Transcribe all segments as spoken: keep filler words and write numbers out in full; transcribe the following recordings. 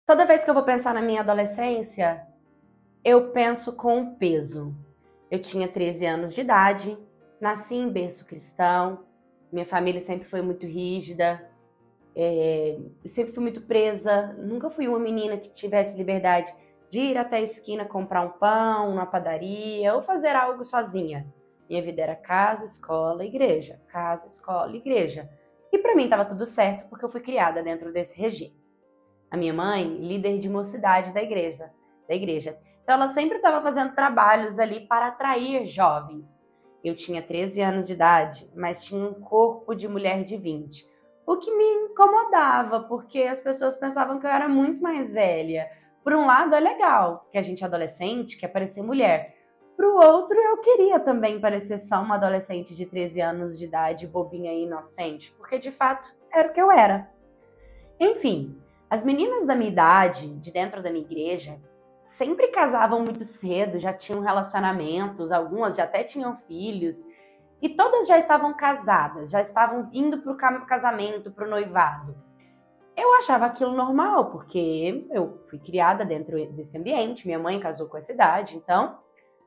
Toda vez que eu vou pensar na minha adolescência, eu penso com peso. Eu tinha treze anos de idade, nasci em berço cristão, minha família sempre foi muito rígida, é, eu sempre fui muito presa, nunca fui uma menina que tivesse liberdade de ir até a esquina comprar um pão, numa padaria ou fazer algo sozinha. Minha vida era casa, escola, igreja, casa, escola, igreja. E para mim estava tudo certo porque eu fui criada dentro desse regime. A minha mãe, líder de mocidade da igreja, da igreja. Então ela sempre estava fazendo trabalhos ali para atrair jovens. Eu tinha treze anos de idade, mas tinha um corpo de mulher de vinte. O que me incomodava, porque as pessoas pensavam que eu era muito mais velha. Por um lado é legal, que a gente é adolescente, quer parecer mulher. Para o outro, eu queria também parecer só uma adolescente de treze anos de idade, bobinha e inocente, porque de fato era o que eu era. Enfim, as meninas da minha idade, de dentro da minha igreja, sempre casavam muito cedo, já tinham relacionamentos, algumas já até tinham filhos, e todas já estavam casadas, já estavam indo para o casamento, para o noivado. Eu achava aquilo normal, porque eu fui criada dentro desse ambiente, minha mãe casou com essa idade, então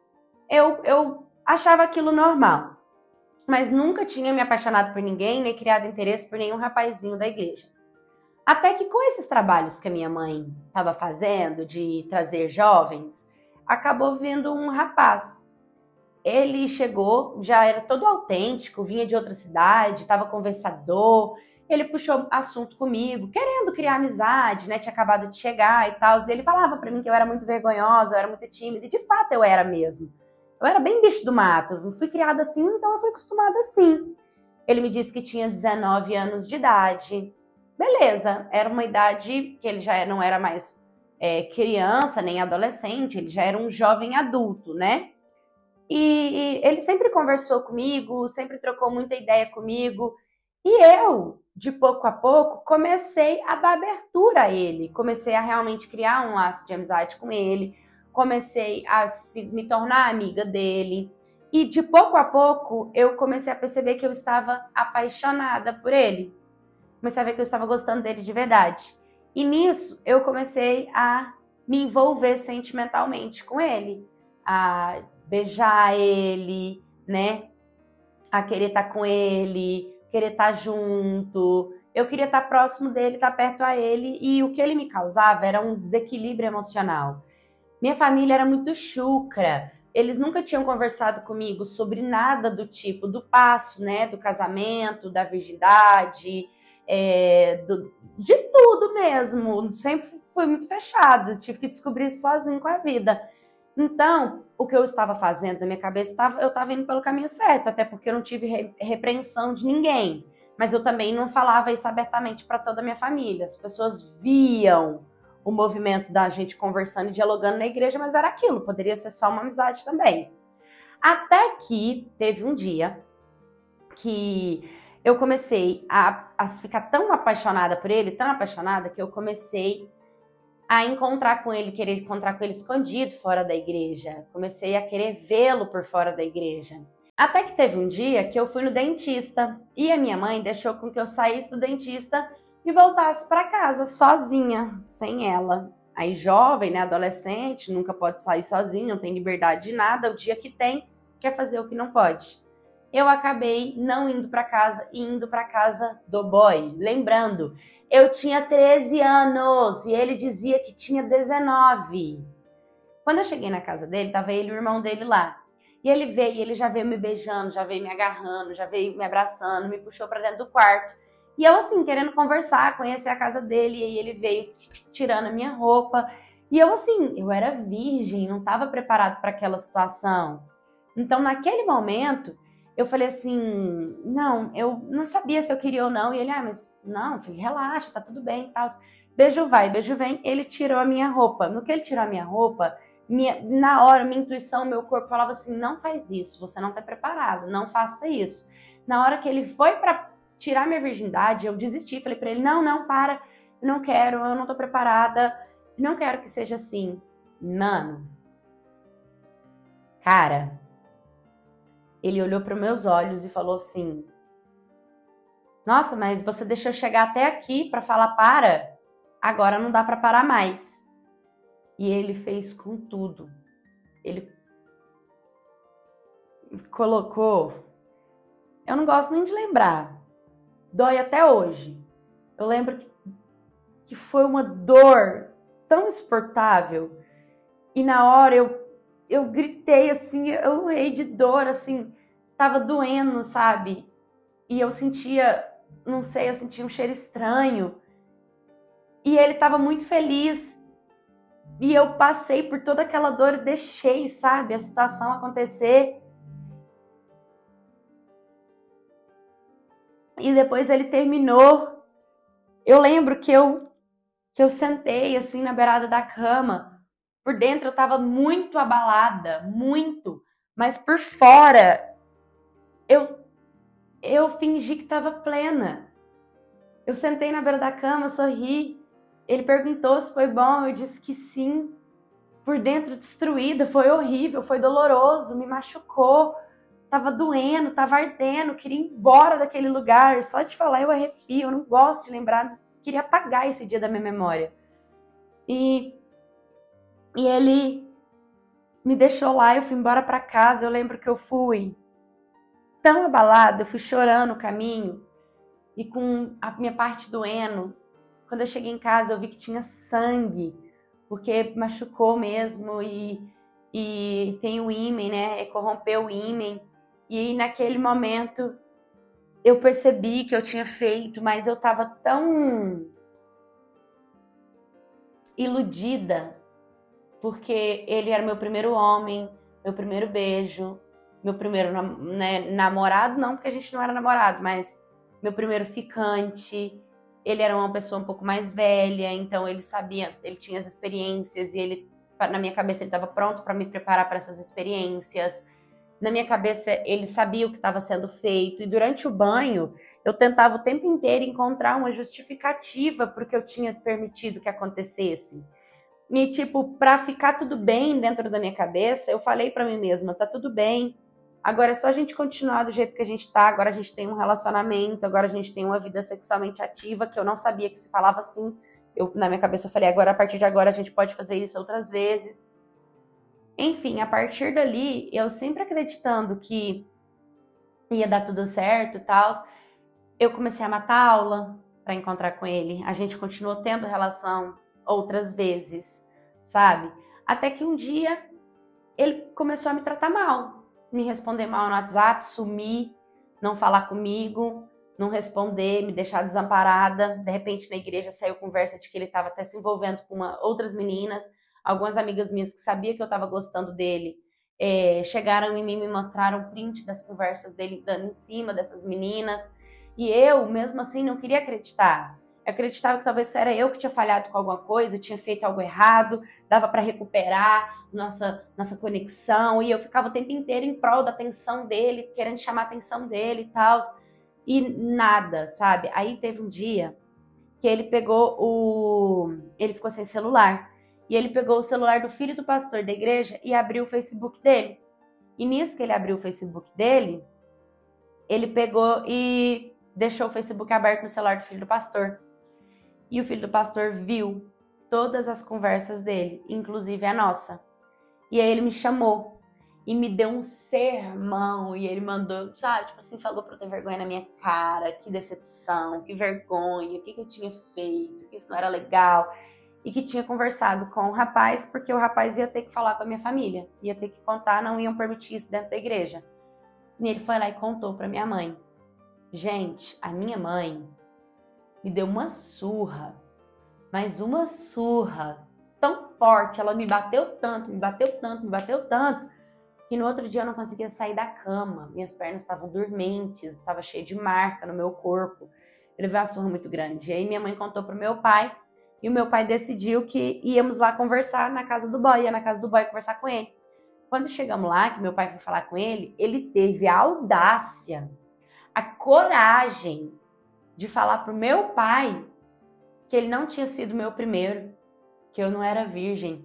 eu, eu achava aquilo normal. Mas nunca tinha me apaixonado por ninguém, nem criado interesse por nenhum rapazinho da igreja. Até que com esses trabalhos que a minha mãe estava fazendo, de trazer jovens, acabou vindo um rapaz. Ele chegou, já era todo autêntico, vinha de outra cidade, estava conversador, ele puxou assunto comigo, querendo criar amizade, né? Tinha acabado de chegar e tal. E ele falava para mim que eu era muito vergonhosa, eu era muito tímida, e de fato eu era mesmo. Eu era bem bicho do mato, eu fui criada assim, então eu fui acostumada assim. Ele me disse que tinha dezenove anos de idade. Beleza, era uma idade que ele já não era mais é, criança nem adolescente, ele já era um jovem adulto, né? E, e ele sempre conversou comigo, sempre trocou muita ideia comigo. E eu, de pouco a pouco, comecei a dar abertura a ele. Comecei a realmente criar um laço de amizade com ele. Comecei a se, me tornar amiga dele. E de pouco a pouco, eu comecei a perceber que eu estava apaixonada por ele. Comecei a ver que eu estava gostando dele de verdade. E nisso, eu comecei a me envolver sentimentalmente com ele. A beijar ele, né? A querer estar com ele, querer estar junto. Eu queria estar próximo dele, estar perto a ele. E o que ele me causava era um desequilíbrio emocional. Minha família era muito chucra. Eles nunca tinham conversado comigo sobre nada do tipo do passo, né? Do casamento, da virgindade... É, do, de tudo mesmo, sempre fui muito fechado, tive que descobrir isso sozinho com a vida. Então, o que eu estava fazendo na minha cabeça, eu estava indo pelo caminho certo, até porque eu não tive re, repreensão de ninguém, mas eu também não falava isso abertamente para toda a minha família. As pessoas viam o movimento da gente conversando e dialogando na igreja, mas era aquilo, poderia ser só uma amizade também. Até que teve um dia que eu comecei a, a ficar tão apaixonada por ele, tão apaixonada, que eu comecei a encontrar com ele, querer encontrar com ele escondido fora da igreja. Comecei a querer vê-lo por fora da igreja. Até que teve um dia que eu fui no dentista e a minha mãe deixou com que eu saísse do dentista e voltasse para casa sozinha, sem ela. Aí jovem, né, adolescente, nunca pode sair sozinho, não tem liberdade de nada. O dia que tem, quer fazer o que não pode. Eu acabei não indo para casa e indo para casa do boy. Lembrando, eu tinha treze anos e ele dizia que tinha dezenove. Quando eu cheguei na casa dele, tava ele e o irmão dele lá. E ele veio, ele já veio me beijando, já veio me agarrando, já veio me abraçando, me puxou para dentro do quarto. E eu assim, querendo conversar, conhecer a casa dele, e aí ele veio tirando a minha roupa. E eu assim, eu era virgem, não estava preparado para aquela situação. Então, naquele momento, eu falei assim, não, eu não sabia se eu queria ou não. E ele, ah, mas não, filho, relaxa, tá tudo bem e tal. Beijo vai, beijo vem. Ele tirou a minha roupa. No que ele tirou a minha roupa, minha, na hora, minha intuição, meu corpo falava assim, não faz isso, você não tá preparado, não faça isso. Na hora que ele foi pra tirar minha virgindade, eu desisti. Falei pra ele, não, não, para, eu não quero, eu não tô preparada, não quero que seja assim. Mano, cara... Ele olhou para os meus olhos e falou assim, nossa, mas você deixou chegar até aqui para falar para? agora não dá para parar mais. E ele fez com tudo. Ele colocou, eu não gosto nem de lembrar, dói até hoje. Eu lembro que, que foi uma dor tão insuportável. E na hora eu, eu gritei assim, eu urrei de dor, assim, tava doendo, sabe? E eu sentia, não sei, eu sentia um cheiro estranho. E ele tava muito feliz. E eu passei por toda aquela dor e deixei, sabe, a situação acontecer. E depois ele terminou. Eu lembro que eu, que eu sentei assim na beirada da cama. Por dentro eu tava muito abalada, muito. Mas por fora eu, eu fingi que tava plena. Eu sentei na beira da cama, sorri. Ele perguntou se foi bom, eu disse que sim. Por dentro destruída, foi horrível, foi doloroso, me machucou. Tava doendo, tava ardendo, queria ir embora daquele lugar. Só de falar eu arrepio, eu não gosto de lembrar. Queria apagar esse dia da minha memória. E, e ele me deixou lá, eu fui embora pra casa. Eu lembro que eu fui tão abalada, eu fui chorando no caminho. E com a minha parte doendo. Quando eu cheguei em casa, eu vi que tinha sangue. Porque machucou mesmo e, e tem o ímen, né? Corrompeu o ímen. E naquele momento eu percebi que eu tinha feito, mas eu tava tão iludida, porque ele era meu primeiro homem, meu primeiro beijo, meu primeiro, né, namorado, não porque a gente não era namorado, mas meu primeiro ficante. Ele era uma pessoa um pouco mais velha, então ele sabia, ele tinha as experiências e ele, na minha cabeça, ele estava pronto para me preparar para essas experiências. Na minha cabeça, ele sabia o que estava sendo feito. E durante o banho, eu tentava o tempo inteiro encontrar uma justificativa para o que eu tinha permitido que acontecesse. E, tipo, para ficar tudo bem dentro da minha cabeça, eu falei para mim mesma, tá tudo bem. Agora é só a gente continuar do jeito que a gente tá. Agora a gente tem um relacionamento, agora a gente tem uma vida sexualmente ativa, que eu não sabia que se falava assim. Eu, na minha cabeça eu falei, agora a partir de agora a gente pode fazer isso outras vezes. Enfim, a partir dali, eu sempre acreditando que ia dar tudo certo e tal, eu comecei a matar aula para encontrar com ele. A gente continuou tendo relação outras vezes, sabe? Até que um dia ele começou a me tratar mal, me responder mal no WhatsApp, sumir, não falar comigo, não responder, me deixar desamparada. De repente na igreja saiu conversa de que ele estava até se envolvendo com uma, outras meninas. Algumas amigas minhas que sabiam que eu estava gostando dele é, chegaram em mim e me mostraram print das conversas dele dando em cima dessas meninas. E eu, mesmo assim, não queria acreditar. Eu acreditava que talvez era eu que tinha falhado com alguma coisa, tinha feito algo errado, dava para recuperar nossa, nossa conexão. E eu ficava o tempo inteiro em prol da atenção dele, querendo chamar a atenção dele e tal. E nada, sabe? Aí teve um dia que ele pegou o... Ele ficou sem celular. E ele pegou o celular do filho do pastor da igreja e abriu o Facebook dele. E nisso que ele abriu o Facebook dele, ele pegou e deixou o Facebook aberto no celular do filho do pastor. E o filho do pastor viu todas as conversas dele, inclusive a nossa. E aí ele me chamou e me deu um sermão. E ele mandou, sabe, tipo assim, falou pra eu ter vergonha na minha cara. Que decepção, que vergonha, o que, que eu tinha feito, que isso não era legal. E que tinha conversado com o rapaz, porque o rapaz ia ter que falar com a minha família. Ia ter que contar, não iam permitir isso dentro da igreja. E ele foi lá e contou pra minha mãe. Gente, a minha mãe me deu uma surra, mas uma surra tão forte, ela me bateu tanto, me bateu tanto, me bateu tanto, que no outro dia eu não conseguia sair da cama. Minhas pernas estavam dormentes, estava cheia de marca no meu corpo. Eu levei uma surra muito grande. E aí minha mãe contou pro meu pai, e o meu pai decidiu que íamos lá conversar na casa do boy, ia na casa do boy conversar com ele. Quando chegamos lá, que meu pai foi falar com ele, ele teve a audácia, a coragem de falar pro meu pai que ele não tinha sido meu primeiro, que eu não era virgem,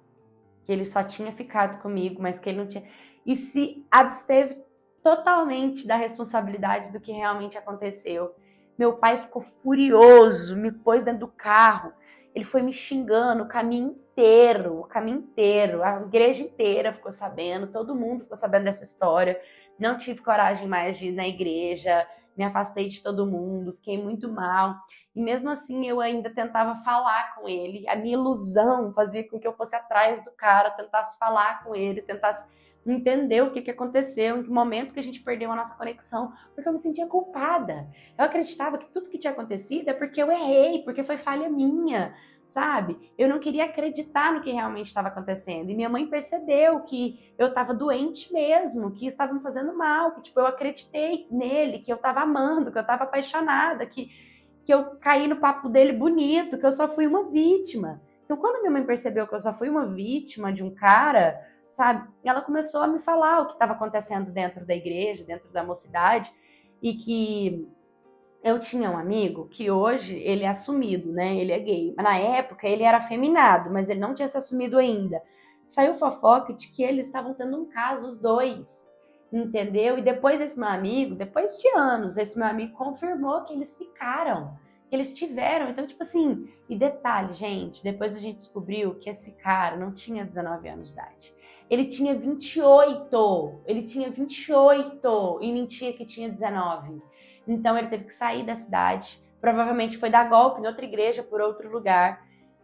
que ele só tinha ficado comigo, mas que ele não tinha... E se absteve totalmente da responsabilidade do que realmente aconteceu. Meu pai ficou furioso, me pôs dentro do carro. ele foi me xingando o caminho inteiro, o caminho inteiro, a igreja inteira ficou sabendo, todo mundo ficou sabendo dessa história. Não tive coragem mais de ir na igreja, me afastei de todo mundo, fiquei muito mal. E mesmo assim eu ainda tentava falar com ele. A minha ilusão fazia com que eu fosse atrás do cara, tentasse falar com ele, tentasse entender o que, que aconteceu, em que momento que a gente perdeu a nossa conexão, porque eu me sentia culpada. Eu acreditava que tudo que tinha acontecido é porque eu errei, porque foi falha minha, sabe? Eu não queria acreditar no que realmente estava acontecendo. E minha mãe percebeu que eu estava doente mesmo, que estava me fazendo mal, que tipo, eu acreditei nele, que eu estava amando, que eu estava apaixonada, que, que eu caí no papo dele bonito, que eu só fui uma vítima. Então, quando minha mãe percebeu que eu só fui uma vítima de um cara, sabe, ela começou a me falar o que estava acontecendo dentro da igreja, dentro da mocidade, e que eu tinha um amigo que hoje ele é assumido, né? Ele é gay. Mas na época ele era afeminado, mas ele não tinha se assumido ainda. Saiu fofoca de que eles estavam tendo um caso, os dois, entendeu? E depois esse meu amigo, depois de anos, esse meu amigo confirmou que eles ficaram, que eles tiveram. Então, tipo assim, e detalhe, gente, depois a gente descobriu que esse cara não tinha dezenove anos de idade. Ele tinha vinte e oito, ele tinha vinte e oito e mentia que tinha dezenove. Então ele teve que sair da cidade, provavelmente foi dar golpe em outra igreja, por outro lugar,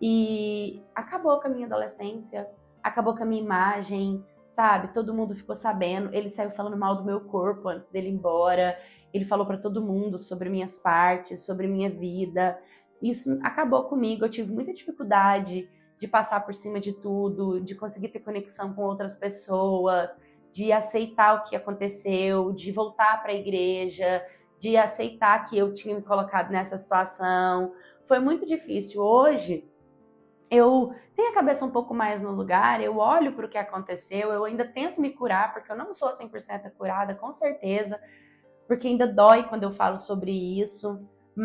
e acabou com a minha adolescência, acabou com a minha imagem, sabe? Todo mundo ficou sabendo, ele saiu falando mal do meu corpo antes dele ir embora, ele falou pra todo mundo sobre minhas partes, sobre minha vida. Isso acabou comigo, eu tive muita dificuldade de passar por cima de tudo, de conseguir ter conexão com outras pessoas, de aceitar o que aconteceu, de voltar para a igreja, de aceitar que eu tinha me colocado nessa situação. Foi muito difícil. Hoje, eu tenho a cabeça um pouco mais no lugar, eu olho para o que aconteceu, eu ainda tento me curar, porque eu não sou cem por cento curada, com certeza, porque ainda dói quando eu falo sobre isso.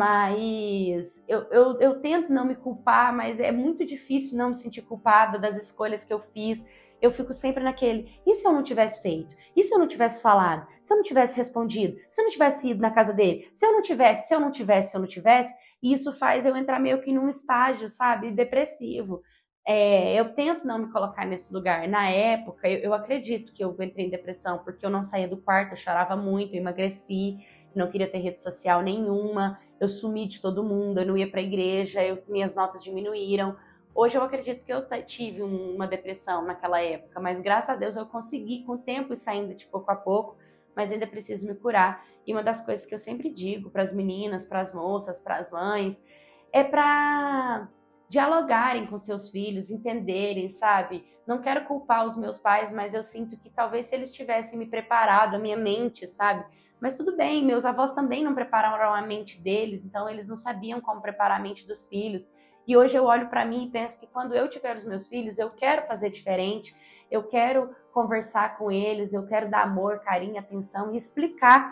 Mas eu, eu, eu tento não me culpar, mas é muito difícil não me sentir culpada das escolhas que eu fiz. Eu fico sempre naquele, e se eu não tivesse feito? E se eu não tivesse falado? Se eu não tivesse respondido? Se eu não tivesse ido na casa dele? Se eu não tivesse, se eu não tivesse, se eu não tivesse? E isso faz eu entrar meio que num estágio, sabe, depressivo. É, eu tento não me colocar nesse lugar. Na época, eu, eu acredito que eu entrei em depressão, porque eu não saía do quarto, eu chorava muito, eu emagreci, não queria ter rede social nenhuma, eu sumi de todo mundo, eu não ia pra igreja, eu, minhas notas diminuíram. Hoje eu acredito que eu tive uma depressão naquela época, mas graças a Deus eu consegui com o tempo ir saindo de pouco a pouco, mas ainda preciso me curar. E uma das coisas que eu sempre digo para as meninas, para as moças, para as mães, é para dialogarem com seus filhos, entenderem, sabe? Não quero culpar os meus pais, mas eu sinto que talvez se eles tivessem me preparado, a minha mente, sabe? Mas tudo bem, meus avós também não prepararam a mente deles, então eles não sabiam como preparar a mente dos filhos. E hoje eu olho para mim e penso que quando eu tiver os meus filhos, eu quero fazer diferente, eu quero conversar com eles, eu quero dar amor, carinho, atenção e explicar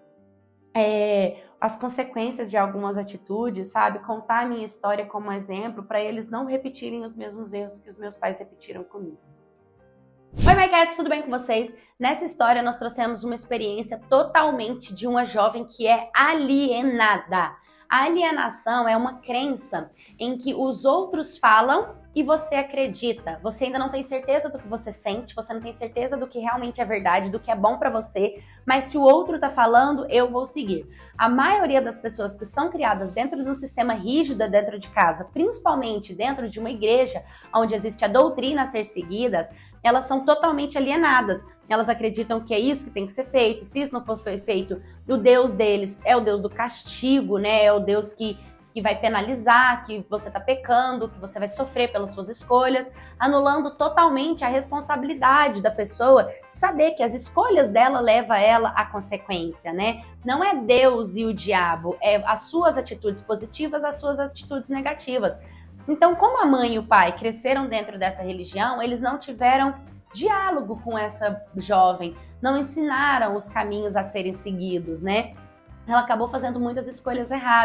é, as consequências de algumas atitudes, sabe? Contar a minha história como exemplo para eles não repetirem os mesmos erros que os meus pais repetiram comigo. Oi, My Cats, tudo bem com vocês? Nessa história nós trouxemos uma experiência totalmente de uma jovem que é alienada. A alienação é uma crença em que os outros falam e você acredita. Você ainda não tem certeza do que você sente, você não tem certeza do que realmente é verdade, do que é bom pra você, mas se o outro tá falando, eu vou seguir. A maioria das pessoas que são criadas dentro de um sistema rígido dentro de casa, principalmente dentro de uma igreja, onde existe a doutrina a ser seguidas, elas são totalmente alienadas. Elas acreditam que é isso que tem que ser feito. Se isso não for feito, o Deus deles é o Deus do castigo, né? É o Deus que, que vai penalizar, que você tá pecando, que você vai sofrer pelas suas escolhas, anulando totalmente a responsabilidade da pessoa de saber que as escolhas dela levam ela à consequência, né? Não é Deus e o diabo, é as suas atitudes positivas, as suas atitudes negativas. Então, como a mãe e o pai cresceram dentro dessa religião, eles não tiveram diálogo com essa jovem, não ensinaram os caminhos a serem seguidos, né? Ela acabou fazendo muitas escolhas erradas.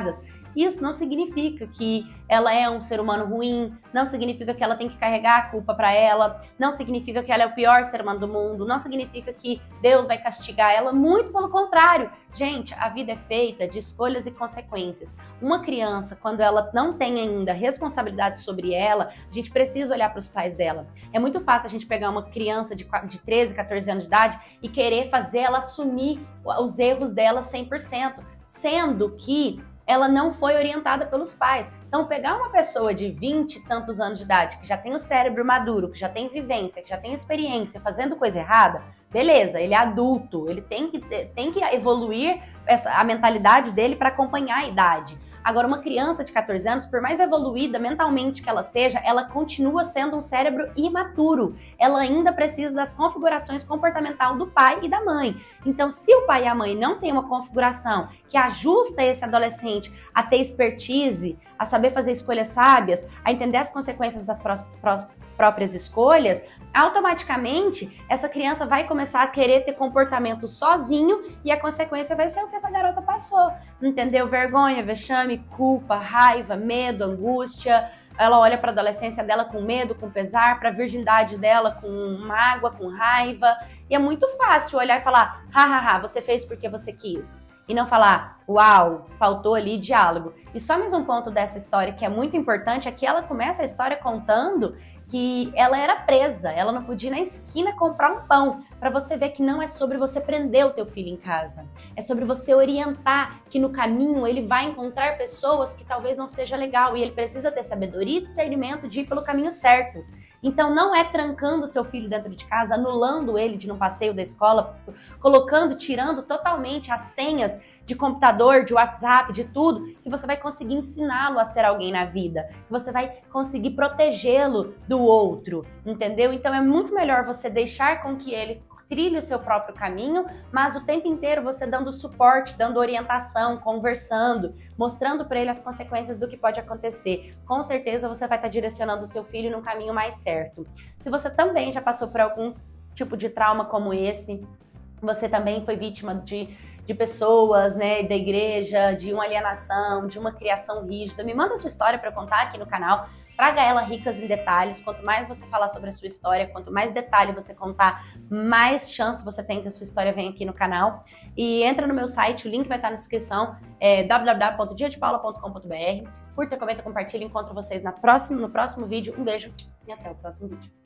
Isso não significa que ela é um ser humano ruim, não significa que ela tem que carregar a culpa para ela, não significa que ela é o pior ser humano do mundo, não significa que Deus vai castigar ela, muito pelo contrário. Gente, a vida é feita de escolhas e consequências. Uma criança, quando ela não tem ainda responsabilidade sobre ela, a gente precisa olhar para os pais dela. É muito fácil a gente pegar uma criança de treze, quatorze anos de idade e querer fazer ela assumir os erros dela cem por cento, sendo que ela não foi orientada pelos pais. Então, pegar uma pessoa de vinte e tantos anos de idade, que já tem o cérebro maduro, que já tem vivência, que já tem experiência, fazendo coisa errada, beleza, ele é adulto, ele tem que, tem que evoluir essa, a mentalidade dele para acompanhar a idade. Agora, uma criança de quatorze anos, por mais evoluída mentalmente que ela seja, ela continua sendo um cérebro imaturo. Ela ainda precisa das configurações comportamentais do pai e da mãe. Então, se o pai e a mãe não têm uma configuração que ajusta esse adolescente a ter expertise, a saber fazer escolhas sábias, a entender as consequências das pró pró próprias escolhas, automaticamente essa criança vai começar a querer ter comportamento sozinho e a consequência vai ser o que essa garota passou, entendeu? Vergonha, vexame, culpa, raiva, medo, angústia. Ela olha para a adolescência dela com medo, com pesar, para a virgindade dela com mágoa, com raiva. E é muito fácil olhar e falar, hahaha, você fez porque você quis. E não falar, uau, faltou ali diálogo. E só mais um ponto dessa história que é muito importante é que ela começa a história contando que ela era presa, ela não podia ir na esquina comprar um pão, para você ver que não é sobre você prender o teu filho em casa, é sobre você orientar que no caminho ele vai encontrar pessoas que talvez não seja legal e ele precisa ter sabedoria e discernimento de ir pelo caminho certo. Então não é trancando seu filho dentro de casa, anulando ele de um passeio da escola, colocando, tirando totalmente as senhas de computador, de WhatsApp, de tudo, que você vai conseguir ensiná-lo a ser alguém na vida, que você vai conseguir protegê-lo do outro, entendeu? Então é muito melhor você deixar com que ele trilhe o seu próprio caminho, mas o tempo inteiro você dando suporte, dando orientação, conversando, mostrando para ele as consequências do que pode acontecer. Com certeza você vai estar direcionando o seu filho no caminho mais certo. Se você também já passou por algum tipo de trauma como esse, você também foi vítima de de pessoas, né, da igreja, de uma alienação, de uma criação rígida, me manda a sua história para eu contar aqui no canal, traga ela ricas em detalhes. Quanto mais você falar sobre a sua história, quanto mais detalhe você contar, mais chance você tem que a sua história venha aqui no canal. E entra no meu site, o link vai estar na descrição, é w w w ponto dia de paula ponto com ponto b r. Curta, comenta, compartilha, encontro vocês na próxima, no próximo vídeo. Um beijo e até o próximo vídeo.